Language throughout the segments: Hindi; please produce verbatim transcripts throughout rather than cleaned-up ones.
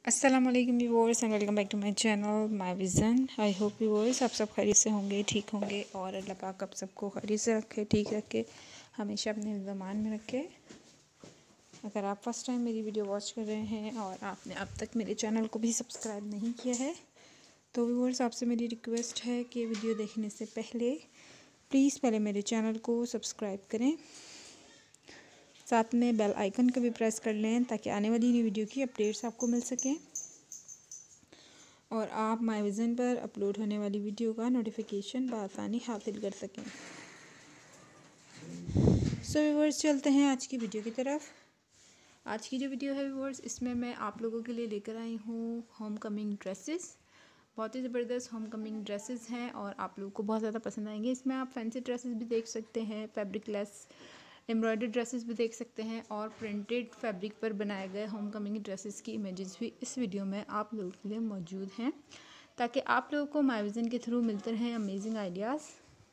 अस्सलाम वालेकुम viewers and welcome back to my channel my vision. I hope viewers आप सब खैरियत से होंगे, ठीक होंगे और अल्लाह पाक आप सबको खैरियत से रखे, ठीक रखे, हमेशा अपने ज़मान में रखे। अगर आप फर्स्ट टाइम मेरी वीडियो वॉच कर रहे हैं और आपने अब तक मेरे चैनल को भी सब्सक्राइब नहीं किया है तो व्यूअर्स आपसे मेरी रिक्वेस्ट है कि वीडियो देखने से पहले प्लीज़ पहले मेरे चैनल को सब्सक्राइब करें, साथ में बेल आइकन को भी प्रेस कर लें ताकि आने वाली नई वीडियो की अपडेट्स आपको मिल सकें और आप माय विज़न पर अपलोड होने वाली वीडियो का नोटिफिकेशन बआसानी हासिल कर सकें। सो व्यूअर्स चलते हैं आज की वीडियो की तरफ। आज की जो वीडियो है व्यूअर्स, इसमें मैं आप लोगों के लिए लेकर आई हूँ होम कमिंग ड्रेसेस। बहुत ही ज़बरदस्त होम कमिंग ड्रेसेस हैं और आप लोगों को बहुत ज़्यादा पसंद आएंगे। इसमें आप फैंसी ड्रेसेस भी देख सकते हैं, फैब्रिक लेस एम्ब्रॉयडर्ड ड्रेसेस भी देख सकते हैं और प्रिंटेड फैब्रिक पर बनाए गए होम कमिंग ड्रेसेस की इमेजेस भी इस वीडियो में आप लोगों के लिए मौजूद हैं ताकि आप लोगों को माय विज़न के थ्रू मिलते रहें अमेजिंग आइडियाज़।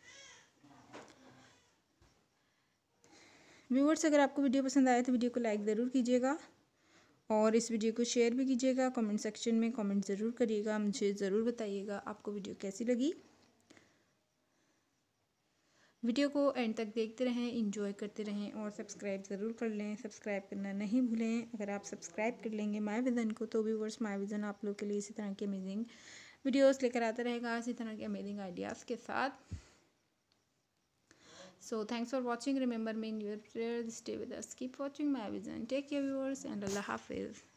व्यूअर्स अगर आपको वीडियो पसंद आए तो वीडियो को लाइक ज़रूर कीजिएगा और इस वीडियो को शेयर भी कीजिएगा। कमेंट सेक्शन में कमेंट ज़रूर करिएगा, मुझे ज़रूर बताइएगा आपको वीडियो कैसी लगी। वीडियो को एंड तक देखते रहें, एंजॉय करते रहें और सब्सक्राइब ज़रूर कर लें। सब्सक्राइब करना नहीं भूलें। अगर आप सब्सक्राइब कर लेंगे माय विज़न को तो व्यूअर्स माय विज़न आप लोग के लिए इसी तरह की अमेजिंग वीडियोस लेकर आता रहेगा, इसी तरह के अमेजिंग आइडियाज़ के साथ। So thanks for watching, remember me in your prayer, stay with us, keep watching my vision, take care viewers and अल्लाह हाफिज़।